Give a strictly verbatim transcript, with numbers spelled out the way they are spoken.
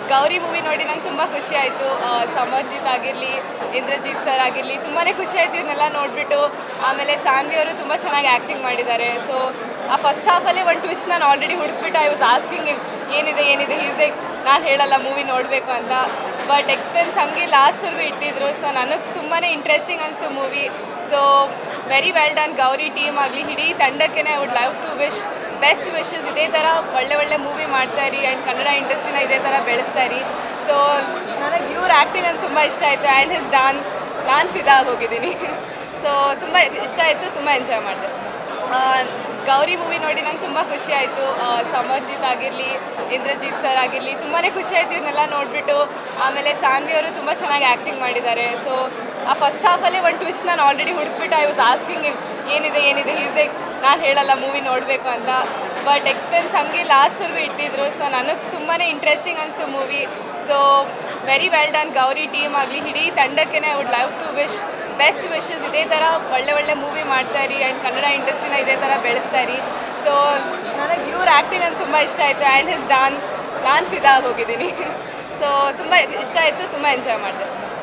Gauri movie ನೋಡಿ ನಂಗೆ ತುಂಬ ಖುಷಿ ಆಯಿತು. ಸಮರ್ಜಿತ್ ಆಗಿರಲಿ, ಇಂದ್ರಜಿತ್ ಸರ್ ಆಗಿರಲಿ, ತುಂಬಾ ಖುಷಿ ಆಯಿತು ಇವನ್ನೆಲ್ಲ ನೋಡಿಬಿಟ್ಟು. ಆಮೇಲೆ ಸಾನ್ವಿ ಅವರು ತುಂಬ ಚೆನ್ನಾಗಿ ಆ್ಯಕ್ಟಿಂಗ್ ಮಾಡಿದ್ದಾರೆ. ಸೊ ಆ ಫಸ್ಟ್ ಹಾಫಲ್ಲಿ ಒಂದು ಟ್ವಿಸ್ಟ್ ನಾನು ಆಲ್ರೆಡಿ ಹುಡುಕ್ಬಿಟ್ಟು ಐ ವಾಸ್ ಆಸ್ಕಿಂಗ್ ಏನಿದೆ ಏನಿದೆ ಈಸ್ ಲೈಕ್ ನಾನು ಹೇಳಲ್ಲ ಮೂವಿ ನೋಡಬೇಕು ಅಂತ. ಬಟ್ ಎಕ್ಸ್ಪೆನ್ಸ್ ಹಂಗೆ ಲಾಸ್ಟ್ವರೆಗೂ ಇಟ್ಟಿದ್ರು. ಸೊ ನನಗೆ ತುಂಬಾ ಇಂಟ್ರೆಸ್ಟಿಂಗ್ ಅನಿಸ್ತು movie. So very well done Gauri team ಆಗಲಿ, ಇಡೀ ತಂಡಕ್ಕೆ I would love to wish best wishes. ಇದೇ ಥರ ಒಳ್ಳೆ ಒಳ್ಳೆ ಮೂವಿ ಮಾಡ್ತಾಯಿರಿ ಆ್ಯಂಡ್ ಕನ್ನಡ ಇಂಡಸ್ಟ್ರಿನ ಇದೇ ಥರ ಬೆಳೆಸ್ತಾಯಿರಿ. ಸೊ ನನಗೆ ಇವ್ರ ಆ್ಯಕ್ಟಿಂಗ್ ನಂಗೆ ತುಂಬ ಇಷ್ಟ ಆಯಿತು ಆ್ಯಂಡ್ ಹಿಸ್ ಡಾನ್ಸ್ ನಾನು ಫಿದಾ ಆಗೋಗಿದ್ದೀನಿ. ಸೊ ತುಂಬ ಇಷ್ಟ ಆಯಿತು, ತುಂಬ ಎಂಜಾಯ್ ಮಾಡಿದೆ. ಗೌರಿ ಮೂವಿ ನೋಡಿ ನಂಗೆ ತುಂಬ ಖುಷಿ ಆಯಿತು. ಸಮರ್ಜಿತ್ ಆಗಿರಲಿ, ಇಂದ್ರಜಿತ್ ಸರ್ ಆಗಿರಲಿ, ತುಂಬಾ ಖುಷಿ ಆಯಿತು ಇವನ್ನೆಲ್ಲ ನೋಡಿಬಿಟ್ಟು. ಆಮೇಲೆ ಸಾನ್ವಿ ಅವರು ತುಂಬ ಚೆನ್ನಾಗಿ ಆ್ಯಕ್ಟಿಂಗ್ ಮಾಡಿದ್ದಾರೆ. ಸೊ ಆ ಫಸ್ಟ್ ಹಾಫಲ್ಲಿ ಒಂದು ಟ್ವಿಸ್ಟ್ ನಾನು ಆಲ್ರೆಡಿ ಹುಡುಕ್ಬಿಟ್ಟು ಐ ವಾಸ್ ಆಸ್ಕಿಂಗ್ ಏನಿದೆ ಏನಿದೆ ಈಸ್ ಲೈಕ್ ನಾನು ಹೇಳಲ್ಲ ಮೂವಿ ನೋಡಬೇಕು ಅಂತ. ಬಟ್ ಎಕ್ಸ್ಪೆನ್ಸ್ ಹಂಗೆ ಲಾಸ್ಟ್ವರೆಗೂ ಇಟ್ಟಿದ್ರು. ಸೊ ನನಗೆ ತುಂಬಾ ಇಂಟ್ರೆಸ್ಟಿಂಗ್ ಅನಿಸ್ತು movie. So very well done Gauri team ಆಗಲಿ, ಇಡೀ ತಂಡಕ್ಕೆ I would love to wish best wishes. ಇದೇ ಥರ ಒಳ್ಳೆ ಒಳ್ಳೆ ಮೂವಿ ಮಾಡ್ತಾಯಿರಿ ಆ್ಯಂಡ್ ಕನ್ನಡ ಇಂಡಸ್ಟ್ರಿನ ಇದೇ ಥರ ಬೆಳೆಸ್ತಾಯಿರಿ. ಸೊ ನನಗೆ ಇವ್ರ ಆ್ಯಕ್ಟಿಂಗ್ ನಂಗೆ ತುಂಬ ಇಷ್ಟ ಆಯಿತು ಆ್ಯಂಡ್ ಹಿಸ್ ಡಾನ್ಸ್ ನಾನು ಫಿದಾ ಆಗೋಗಿದ್ದೀನಿ. ಸೊ ತುಂಬ ಇಷ್ಟ ಆಯಿತು, ತುಂಬ ಎಂಜಾಯ್ ಮಾಡಿದೆ.